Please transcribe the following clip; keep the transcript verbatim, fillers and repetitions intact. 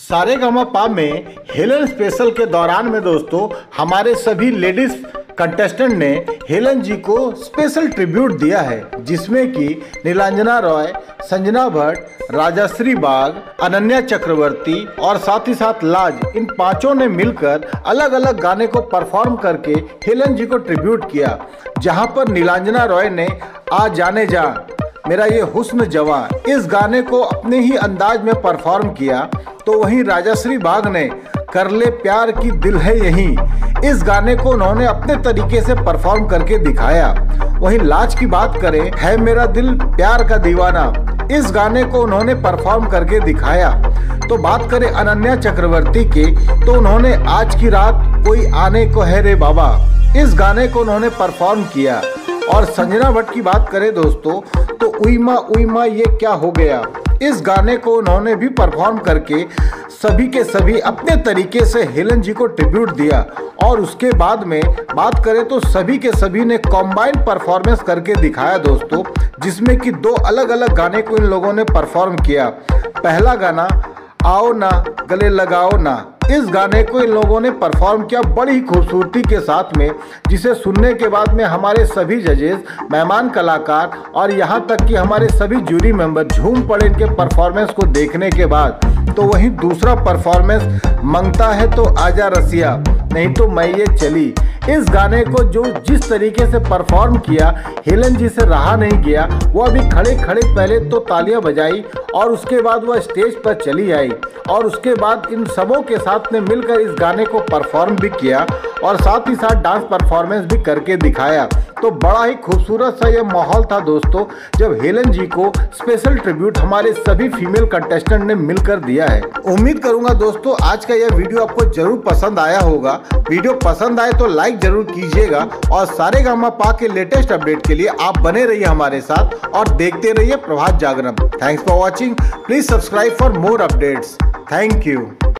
सारेगामापा में Helen special के दौरान में दोस्तों हमारे सभी लेडीज कंटेस्टेंट ने हेलन जी को स्पेशल ट्रिब्यूट दिया है, जिसमें कि नीलांजना रॉय, संजना भट्ट, राजश्री बाग, अनन्या चक्रवर्ती और साथ ही साथ लाज, इन पांचों ने मिलकर अलग अलग गाने को परफॉर्म करके हेलन जी को ट्रिब्यूट किया। जहां पर नीलांजना रॉय ने आ जाने जा मेरा ये हुस्न जवां इस गाने को अपने ही अंदाज में परफॉर्म किया, तो वहीं राजश्री बाग ने कर ले प्यार की दिल है यही इस गाने को उन्होंने अपने तरीके से परफॉर्म करके दिखाया। वहीं लाज की बात करें, है मेरा दिल प्यार का दीवाना, इस गाने को उन्होंने परफॉर्म करके दिखाया। तो बात करें अनन्या चक्रवर्ती की, तो उन्होंने आज की रात कोई आने को है रे बाबा, इस गाने को उन्होंने परफॉर्म किया। और संजना भट्ट की बात करें दोस्तों, तो उइमा उइमा ये क्या हो गया, इस गाने को उन्होंने भी परफॉर्म करके सभी के सभी अपने तरीके से हेलन जी को ट्रिब्यूट दिया। और उसके बाद में बात करें तो सभी के सभी ने कॉम्बाइन परफॉर्मेंस करके दिखाया दोस्तों, जिसमें कि दो अलग अलग गाने को इन लोगों ने परफॉर्म किया। पहला गाना आओ ना गले लगाओ ना, इस गाने को इन लोगों ने परफॉर्म किया बड़ी खूबसूरती के साथ में, जिसे सुनने के बाद में हमारे सभी जजेस, मेहमान कलाकार और यहाँ तक कि हमारे सभी जूरी मेंबर झूम पड़े इनके परफॉर्मेंस को देखने के बाद। तो वहीं दूसरा परफॉर्मेंस मंगता है तो आजा रसिया, नहीं तो मैं ये चली, इस गाने को जो जिस तरीके से परफॉर्म किया हेलन जी से रहा नहीं गया। वो अभी खड़े खड़े पहले तो तालियां बजाई और उसके बाद वह स्टेज पर चली आई और उसके बाद इन सबों के साथ ने मिलकर इस गाने को परफॉर्म भी किया और साथ ही साथ डांस परफॉर्मेंस भी करके दिखाया। तो बड़ा ही खूबसूरत सा ये माहौल था दोस्तों, जब हेलन जी को स्पेशल ट्रिब्यूट हमारे सभी फीमेल कंटेस्टेंट ने मिलकर दिया है। उम्मीद करूंगा दोस्तों आज का यह वीडियो आपको जरूर पसंद आया होगा। वीडियो पसंद आए तो लाइक जरूर कीजिएगा और सारेगामापा के लेटेस्ट अपडेट के लिए आप बने रहिए हमारे साथ और देखते रहिए Prabhat Jagran. Thanks for watching, please subscribe for more updates. Thank you.